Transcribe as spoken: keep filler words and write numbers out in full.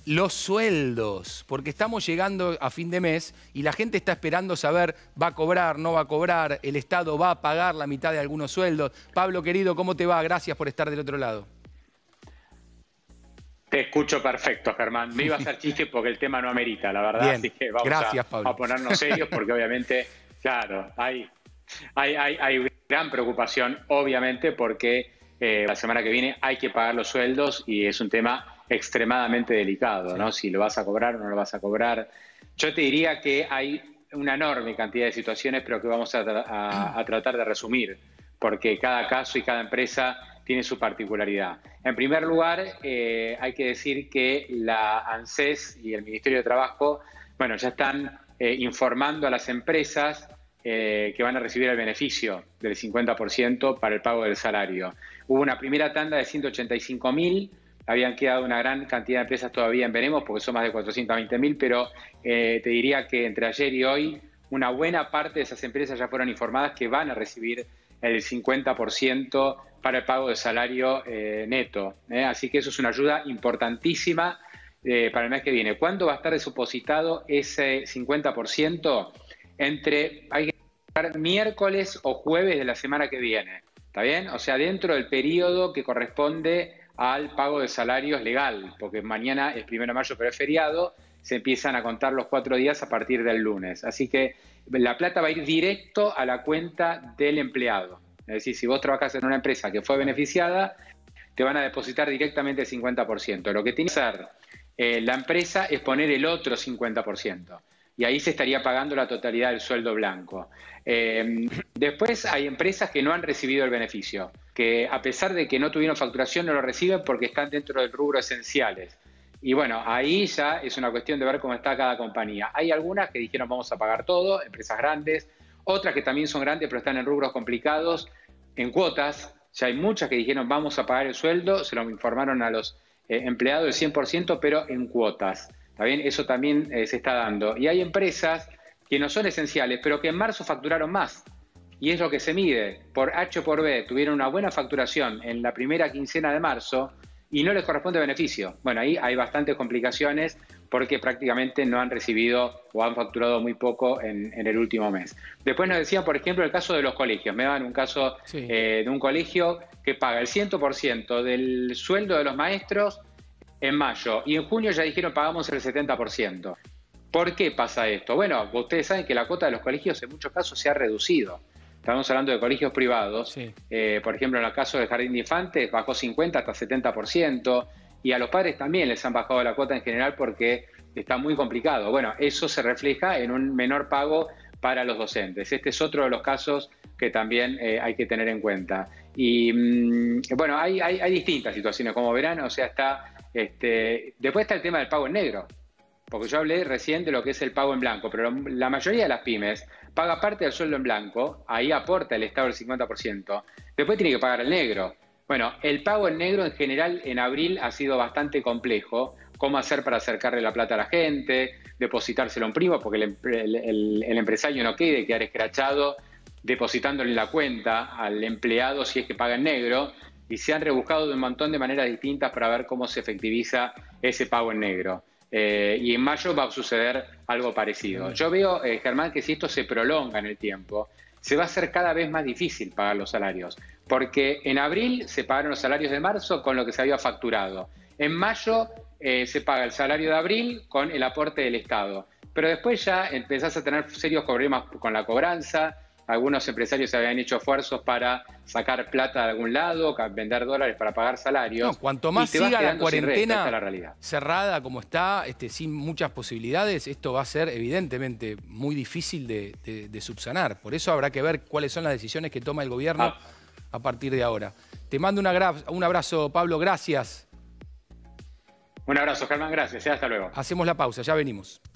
Los sueldos, porque estamos llegando a fin de mes y la gente está esperando saber, ¿va a cobrar, no va a cobrar? ¿El Estado va a pagar la mitad de algunos sueldos? Pablo, querido, ¿cómo te va? Gracias por estar del otro lado. Te escucho perfecto, Germán. Me iba a hacer chiste porque el tema no amerita, la verdad. Bien. Así que vamos Gracias, a, Pablo. a ponernos serios porque obviamente, claro, hay, hay, hay, hay gran preocupación, obviamente, porque eh, la semana que viene hay que pagar los sueldos y es un tema extremadamente delicado, sí. ¿no? Si lo vas a cobrar o no lo vas a cobrar. Yo te diría que hay una enorme cantidad de situaciones, pero que vamos a, a, a tratar de resumir, porque cada caso y cada empresa tiene su particularidad. En primer lugar, eh, hay que decir que la ANSES y el Ministerio de Trabajo, bueno, ya están eh, informando a las empresas eh, que van a recibir el beneficio del cincuenta por ciento para el pago del salario. Hubo una primera tanda de ciento ochenta y cinco mil, habían quedado una gran cantidad de empresas todavía en veremos, porque son más de cuatrocientos veinte mil, pero eh, te diría que entre ayer y hoy, una buena parte de esas empresas ya fueron informadas que van a recibir el cincuenta por ciento para el pago de salario eh, neto. ¿eh? Así que eso es una ayuda importantísima eh, para el mes que viene. ¿Cuándo va a estar depositado ese cincuenta por ciento? Entre, hay que estar miércoles o jueves de la semana que viene. ¿Está bien? O sea, dentro del periodo que corresponde al pago de salarios legal, porque mañana es primero de mayo, pero es feriado, se empiezan a contar los cuatro días a partir del lunes. Así que la plata va a ir directo a la cuenta del empleado. Es decir, si vos trabajás en una empresa que fue beneficiada, te van a depositar directamente el cincuenta por ciento. Lo que tiene que hacer eh, la empresa es poner el otro cincuenta por ciento. Y ahí se estaría pagando la totalidad del sueldo blanco. Eh, después hay empresas que no han recibido el beneficio, que a pesar de que no tuvieron facturación no lo reciben porque están dentro del rubro esenciales. Y bueno, ahí ya es una cuestión de ver cómo está cada compañía. Hay algunas que dijeron vamos a pagar todo, empresas grandes, otras que también son grandes pero están en rubros complicados, en cuotas. Ya hay muchas que dijeron vamos a pagar el sueldo, se lo informaron a los eh, empleados del cien por ciento, pero en cuotas. ¿Está bien? Eso también eh, se está dando. Y hay empresas que no son esenciales, pero que en marzo facturaron más. Y es lo que se mide. Por H o por B tuvieron una buena facturación en la primera quincena de marzo y no les corresponde beneficio. Bueno, ahí hay bastantes complicaciones porque prácticamente no han recibido o han facturado muy poco en, en el último mes. Después nos decían, por ejemplo, el caso de los colegios. Me dan un caso sí. eh, de un colegio que paga el cien por ciento del sueldo de los maestros en mayo y en junio ya dijeron pagamos el setenta por ciento. ¿Por qué pasa esto? Bueno, ustedes saben que la cuota de los colegios en muchos casos se ha reducido. Estamos hablando de colegios privados. Sí. Eh, por ejemplo, en el caso del Jardín de Infantes bajó cincuenta hasta setenta por ciento y a los padres también les han bajado la cuota en general porque está muy complicado. Bueno, eso se refleja en un menor pago para los docentes. Este es otro de los casos que también eh, hay que tener en cuenta. Y mmm, bueno, hay, hay, hay distintas situaciones, como verán, o sea, está... Este, después está el tema del pago en negro, porque yo hablé recién de lo que es el pago en blanco, pero la mayoría de las pymes paga parte del sueldo en blanco, ahí aporta el Estado el cincuenta por ciento, después tiene que pagar el negro. Bueno, el pago en negro en general en abril ha sido bastante complejo, cómo hacer para acercarle la plata a la gente, depositárselo a un primo, porque el, el, el, el empresario no quede quedar escrachado depositándole la cuenta al empleado si es que paga en negro. Y se han rebuscado de un montón de maneras distintas para ver cómo se efectiviza ese pago en negro. Eh, y en mayo va a suceder algo parecido. Yo veo, eh, Germán, que si esto se prolonga en el tiempo, se va a hacer cada vez más difícil pagar los salarios. Porque en abril se pagaron los salarios de marzo con lo que se había facturado. En mayo eh, se paga el salario de abril con el aporte del Estado. Pero después ya empezás a tener serios problemas con la cobranza. Algunos empresarios habían hecho esfuerzos para sacar plata de algún lado, vender dólares para pagar salarios. No, cuanto más siga la cuarentena la cerrada como está, este, sin muchas posibilidades, esto va a ser evidentemente muy difícil de, de, de subsanar. Por eso habrá que ver cuáles son las decisiones que toma el gobierno ah. a partir de ahora. Te mando una, un abrazo, Pablo, gracias. Un abrazo, Germán, gracias. Hasta luego. Hacemos la pausa, ya venimos.